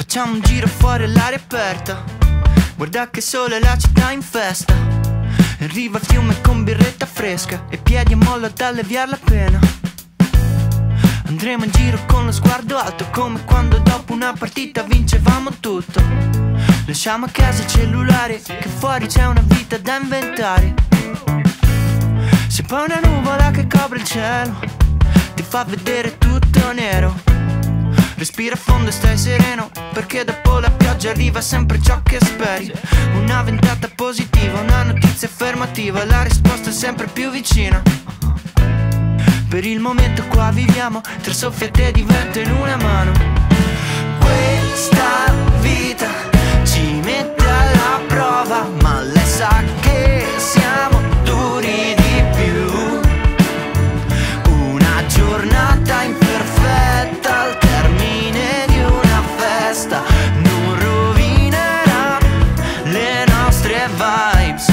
Facciamo un giro fuori all'aria aperta, guarda che sole, la città in festa. In riva al fiume con birretta fresca e piedi a mollo ad alleviare la pena. Andremo in giro con lo sguardo alto, come quando dopo una partita vincevamo tutto. Lasciamo a casa il cellulare, che fuori c'è una vita da inventare. Se poi una nuvola che copre il cielo ti fa vedere tutto nero, respira a fondo e stai sereno, perché dopo la pioggia arriva sempre ciò che speri. Una ventata positiva, una notizia affermativa, la risposta è sempre più vicina. Per il momento qua viviamo, tra soffiate di vento in una mano. Questa vita ci mette alla prova, ma lei sa che siamo duri di più. Una giornata imperfetta al termine di una festa non rovinerà le nostre vibes.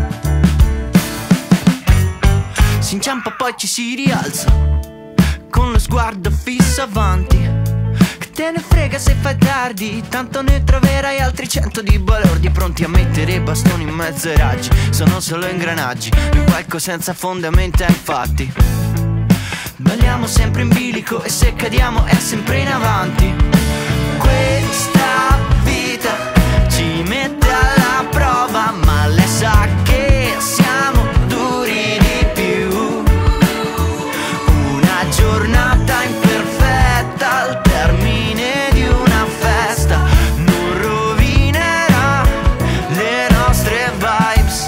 Si inciampa poi ci si rialza, con lo sguardo fisso avanti. Che te ne frega se fai tardi, tanto ne troverai altri 100 di balordi pronti a mettere i bastoni in mezzo ai raggi. Sono solo ingranaggi, un palco senza fondamenta infatti. Balliamo sempre in bilico e se cadiamo è sempre in avanti. Questa vita ci mette alla prova, ma lei sa che siamo duri di più. Una giornata imperfetta al termine di una festa non rovinerà le nostre vibes.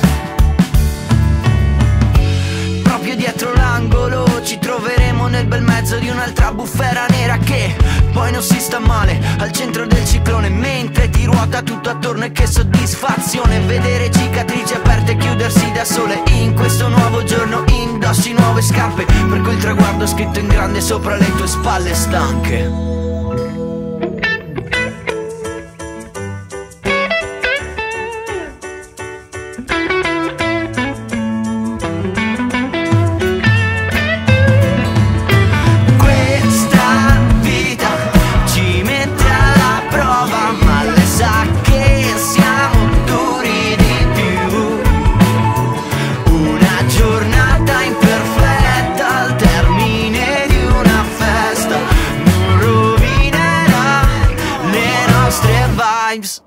Proprio dietro l'angolo ci troveremo nel bel mezzo di un'altra bufera nera che poi non si sta male, al centro del ciclone, mentre ti ruota tutto attorno. E che soddisfazione vedere cicatrici aperte e chiudersi da sole. In questo nuovo giorno indossi nuove scarpe, per quel traguardo scritto in grande sopra le tue spalle stanche. Vibes.